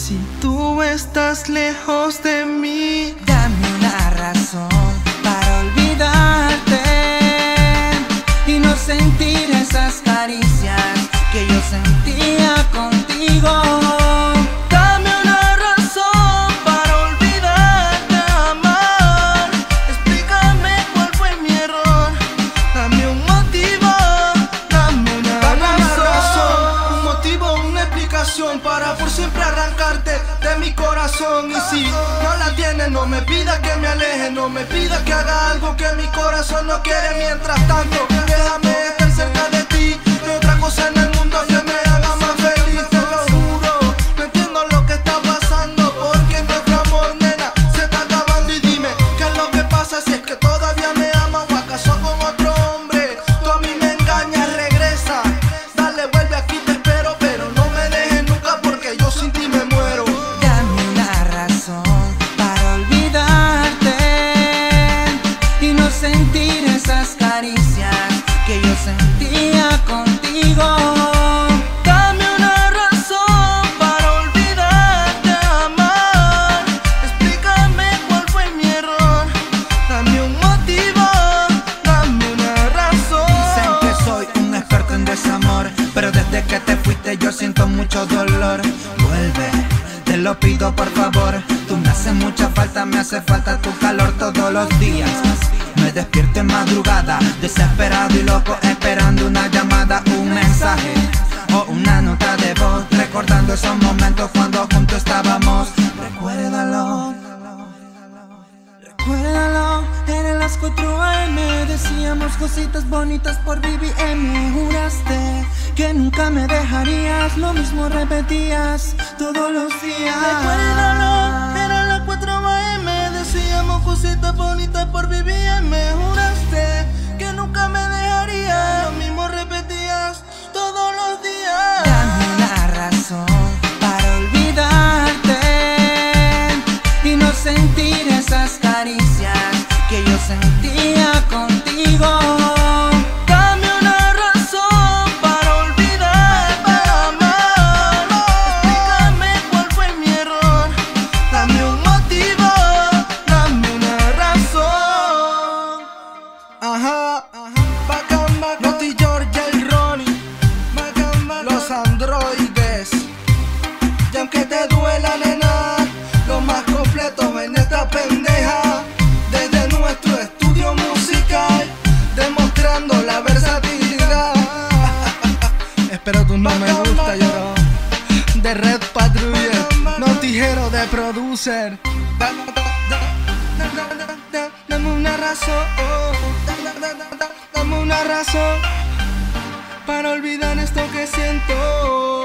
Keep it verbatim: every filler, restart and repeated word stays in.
Si tú estás lejos de mí, dame una razón para olvidarte y no sentir esas caricias que yo sentía contigo. Dame una razón para olvidarte, amar. Explícame cuál fue mi error. Dame un motivo, dame una Dame razón. una razón, un motivo, una explicación para por siempre arrancarte de mi corazón. Y si no la tienes, no me pidas que me aleje, no me pidas que haga algo que mi corazón no quiere. Mientras tanto, déjame estar cerca de ti. No hay otra cosa en el mundo que me haga más feliz, te lo juro. No entiendo lo que está pasando, porque nuestro amor, nena, se está acabando. Y dime, ¿qué es lo que pasa? Si es que todavía me amas o acaso con otro hombre. Tú a mí me engañas, regresa. Dale, vuelve, aquí te espero, pero no me dejes nunca porque yo sin ti me muero. Dame una razón para olvidarte y no sentir esas caricias que yo sentía contigo. Dame una razón para olvidarte, amar. Explícame cuál fue mi error. Dame un motivo, dame una razón. Dicen que soy un experto en desamor, pero desde que te fuiste yo siento mucho dolor. Vuelve, te lo pido por favor. Tú me haces mucha falta, me hace falta tu calor todos los días. Me despierto en madrugada, desesperado y loco, esperando una llamada, un mensaje o una nota de voz, recordando esos momentos cuando juntos estábamos. Recuérdalo, recuérdalo, eran las cuatro a eme, decíamos cositas bonitas por B B M. Juraste que nunca me dejarías, lo mismo repetías todos los días. Recuérdalo, eran las cuatro a eme, decíamos cositas bonitas por B B M. Juraste que nunca me dejarías, lo mismo repetías todos los días. Dame una razón para olvidarte y no sentir esas caricias que yo sentía contigo. Dame una razón para olvidarte, amar. Explícame cuál fue mi error. Dame un motivo, dame una razón. Ajá, ajá. Bacán, bacán. Noti George, el Ronnie, bacán, bacán. Los androides. Y aunque te duela, nena, lo más completo en esta pendeja. Desde nuestro estudio musical, demostrando la versatilidad. Espero tú no me gusta, lloro. De Red Patruller, Notijero de producer. Da- da- da- da- da- da- Dame una razón, da- da- da- da- dame una razón para olvidar esto que siento.